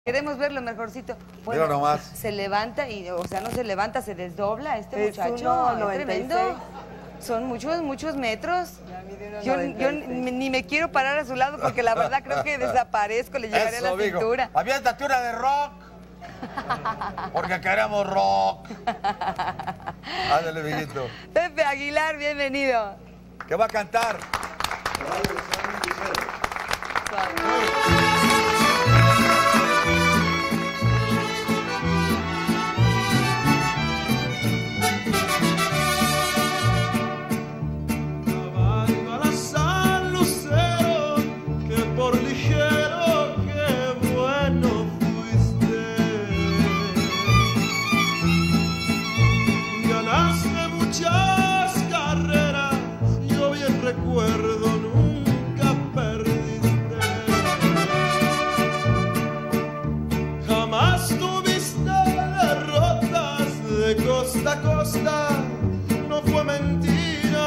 Queremos ver lo mejorcito. Bueno, mira nomás. Se levanta y, o sea, no se levanta, se desdobla este Es muchacho. 1.96. Es tremendo. Son muchos metros. Yo ni me quiero parar a su lado porque la verdad creo que desaparezco, le llegaré a la cintura. Aviéntate una de rock. Porque queremos rock. Ándale, viejito. Pepe Aguilar, bienvenido. ¿Qué va a cantar? Recuerdo, nunca perdiste, jamás tuviste derrotas de costa a costa, no fue mentira.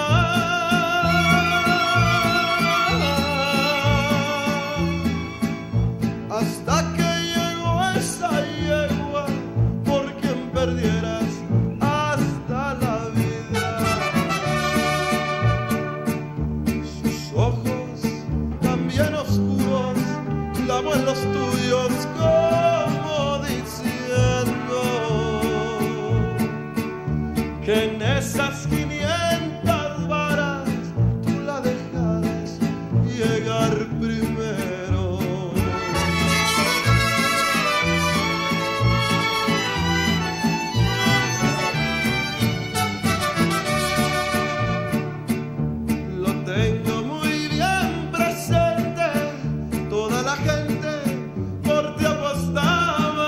Hasta que llegó esa yegua por quien perdieras hasta la vida. Ojos también oscuros clavó en los tuyos como diciendo que en esas 500 varas tú la dejas llegar primero. Lo tengo muy bien presente, toda la gente por ti apostaba.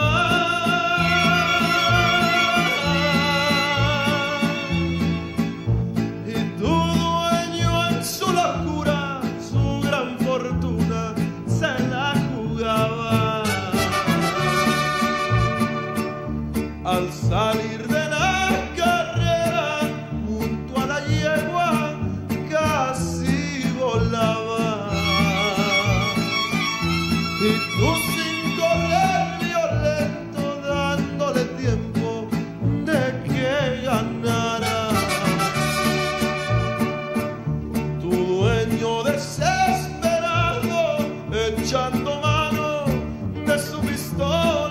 Y tu dueño en su locura, su gran fortuna se la jugaba. Al salir de la carrera, junto a la yegua casi volaba. Y tú sin correr violento, dándole tiempo de que ganara. Tu dueño desesperado, echando mano de su pistola.